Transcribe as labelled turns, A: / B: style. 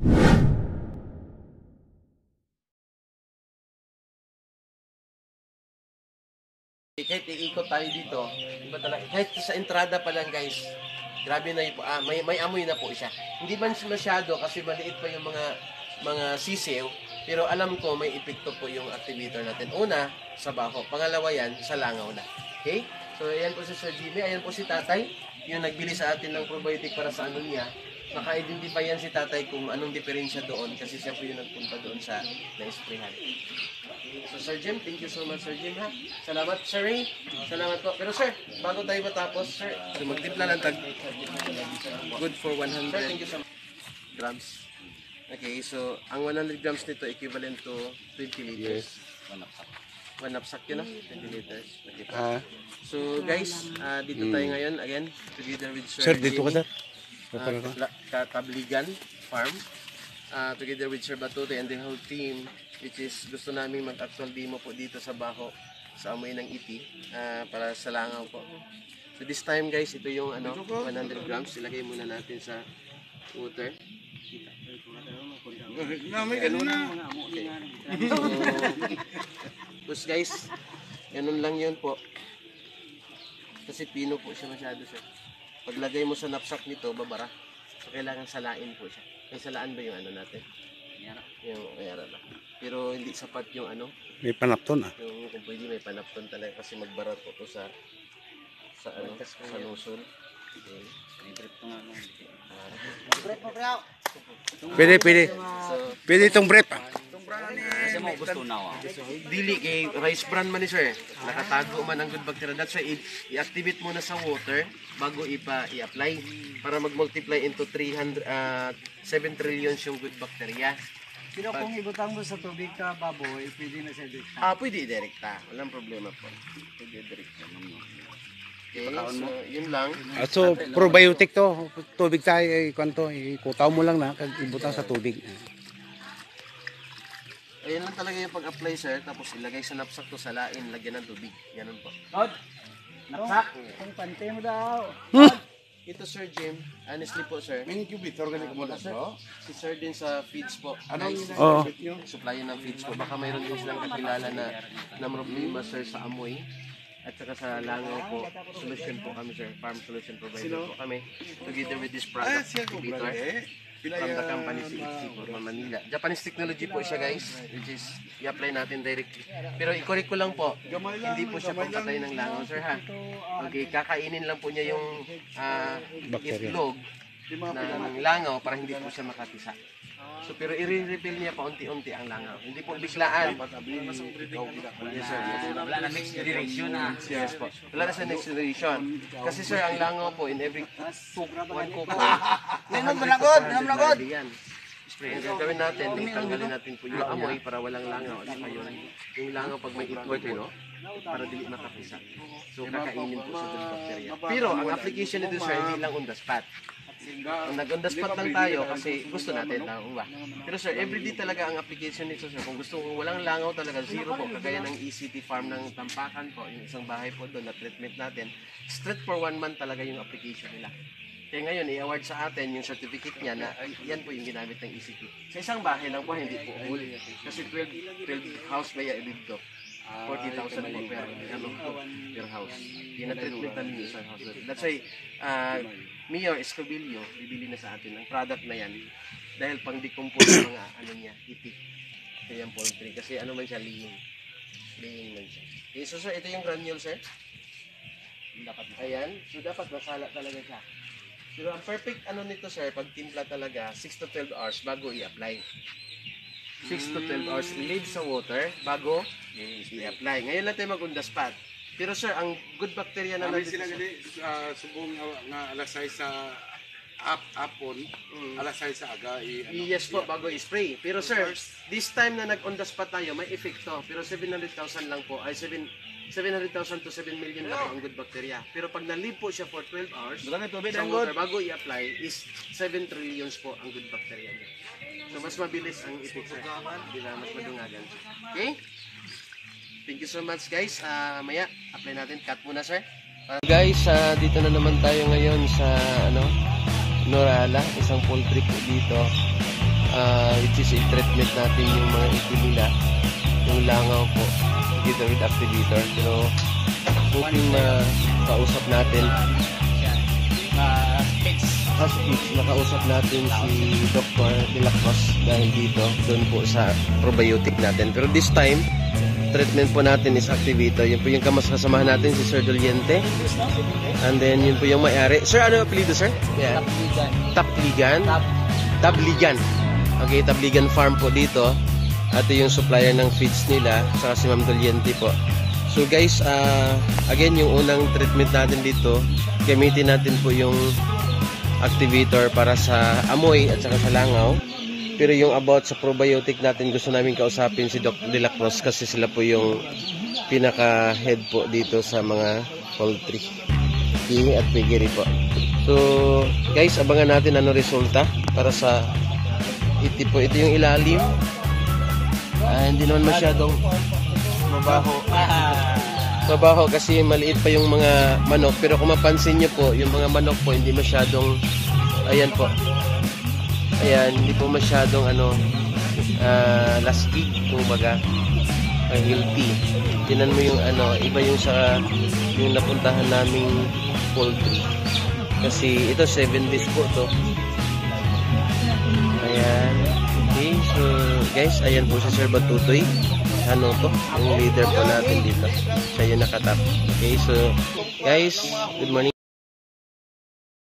A: Kahit iikot tayo dito, iba talaga. Kahit sa entrada pa lang guys, grabe na yung, may amoy na po siya. Hindi man masyado kasi maliit pa yung mga sisiw, pero alam ko may epekto po yung activator natin. Una, sa baho. Pangalawa yan, sa langaw na. Okay? So, ayan po si Sir Jimmy. Ayan po si Tatay, yung nagbili sa atin ng probiotic para sa ano niya. Naka-identify yan si Tatay kung anong diferensya doon kasi siya po yung nagpunta doon sa na-sprayhan. So Sir Jim, thank you so much Sir Jim ha. Salamat Sir Ray. Salamat po. Pero sir, bago tayo matapos, sir, magtimpla ng tag good for 100 sir, thank you so much. Grams. Okay, so ang 100 grams nito equivalent to 20 liters. One knapsack yun na, 20 liters. Okay, so guys, dito tayo ngayon again together with Sir
B: dito ka sir.
A: Tabligan Farm. Together with Sir Batote and the whole team, which is gusto namin mag-actual demo po dito sa baho sa amoy ng iti para sa langaw po. So this time guys, ito yung 100 grams. Ilagay muna natin sa water. Tapos guys, ganun lang yun po. Kasi pino po siya masyado sir. Paglagay mo sa knapsack nito, babara. So kailangan salain po siya. May salaan ba yung natin? Yung ayara lang. Pero hindi sapat yung
B: may panapton
A: yung kung pwede may panapton talaga kasi magbarat po to sa lusol.
B: Pwede itong brief
A: Dili kay rice bran man ni sir. Nakatago man ang good bacteria. That's why i-activate muna sa water bago i-apply para mag-multiply into 7 trillions yung good bacteria.
C: Pero kung ibutang mo sa tubig ka baboy, pwede na siya direkta.
A: Pwede direkta. Walang problema po. Pwede direkta. Okay, so yun lang.
B: So probiotic to, tubig tayo kwanto, ikutaw mo lang na kag ibutang sa tubig.
A: Ayun lang talaga yung pag-apply sir, tapos ilagay sa knapsack to salain, lagyan ng tubig. Ganun po.
C: Napsak. Kung pante mo daw.
A: Ito Sir Jim, honestly po sir.
B: Incubator ganito mo
A: Sir, si Sir din sa feeds po. Supplyan ng feeds po. Baka mayroon din silang kakilala na problema sir sa amoy. At saka sa langaw po, solution po kami sir. Farm solution provider po kami. Together with this product activator. From the company CHC po from Manila. Japanese technology po siya guys, which is i-apply natin directly. Pero i-correct ko lang po, hindi po siya pampatay ng langaw sir ha. Okay, kakainin lang po niya yung itlog ng langaw para hindi po siya makatisa. So pero i-refill niya paunti-unti ang langaw. Hindi po biglaan. Yes sir.
C: Wala na next generation na.
A: Yes po. Wala na sa next generation. Kasi sir, ang langaw po in every 1 kuko.
C: Ninom managod.
A: Spray. Ang gagawin natin, tanggalin natin po yung amoy para walang langaw. At saka yung langaw pag may itlog, para dili makapisa. So kakainin po sa good bacteria. Pero ang application nito sir, hindi lang on the spot. Nag-on the spot lang tayo kasi gusto natin. Pero sir, everyday talaga ang application nito sir. Kung gusto kong walang langaw talaga, zero po. Kagaya ng ECT farm ng Tampakan po, yung isang bahay po doon na treatment natin. Straight for 1 month talaga yung application nila. Kaya ngayon, i-award sa atin yung certificate niya na yan po yung ginamit ng ECT. Sa isang bahay lang po, hindi po all. Kasi 12 house ba yan dito? 40,000 po per house. Yan na treatment namin yung isang house. That's why, Mayor Escobillo, bibili na sa atin ang product na yan dahil pang decompose ng mga niya, itik. Ito yung poultry. Kasi man siya, laying man siya. Okay, so sir, ito yung granule sir. Ayan, so dapat masala talaga siya. Pero ang perfect nito sir, pag timpla talaga, 6 to 12 hours bago i-apply. 6 to 12 hours i-leave sa water bago i-apply. Ngayon lang tayo mag-on the spot. Pero sir, ang good bacteria na natin
B: sila gali subong nga alasay sa apon, alasay sa aga
A: yes po, bago i-spray. Pero sir, this time na nag-on the spot tayo, may effect to. Pero 700,000 lang po, ay 700,000 to 7 million lang po ang good bacteria. Pero pag na-leave po siya for 12 hours, sa water bago i-apply, is 7 trillions po ang good bacteria niya. So mas mabilis ang effect sir. Di ba? Mas madungagan. Okay? Thank you so much guys. Maya, apply natin. Cut muna sir. Guys, dito na naman tayo ngayon sa Norala, isang poultry po dito. which is i-treatment natin yung mga itim nila, yung langaw po, together with activator. Pero hoping makausap natin makausap natin si Dr. De La Cruz dahil dito, doon po sa probiotic natin. Pero this time, treatment po natin is activator. Yun po yung kasamahan natin, si Sir Doliente. And then, yun po yung may-ari. Sir, ano yung apelido, sir? Yeah. Tapligan. Tabligan. Okay, Tabligan Farm po dito. Ito yung supplier ng feeds nila. Saka si Ma'am Doliente po. So guys, again, yung unang treatment natin dito, gamitin natin po yung activator para sa amoy at saka sa langaw. Pero yung about sa probiotic natin, gusto namin kausapin si Dr. De La Cruz kasi sila po yung pinaka-head po dito sa mga poultry, king at piggery po. So guys, abangan natin ano resulta para sa ito po. Ito yung ilalim. Hindi naman masyadong mabaho kasi maliit pa yung mga manok. Pero kung mapansin nyo po, yung mga manok po hindi masyadong, ayan po, ayan, hindi po masyadong lastig, kumbaga healthy. Tinan mo yung iba yung sa yung napuntahan naming poultry kasi ito 7 days po to. Ayan. Okay, so guys, ayan po si Sir Batutoy. Ano to? Yung leader po natin dito. Siya yung nakatap. Okay, so guys, good morning.